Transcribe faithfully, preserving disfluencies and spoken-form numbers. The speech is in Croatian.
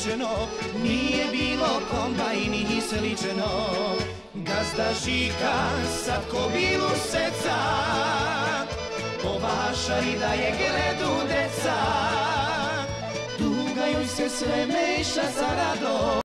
sređeno, nije bilo kombajn i sličeno. Gazda Žika sad ko bilu seca, po vašari da je gledu deca. Dugaju se sve meša za rado.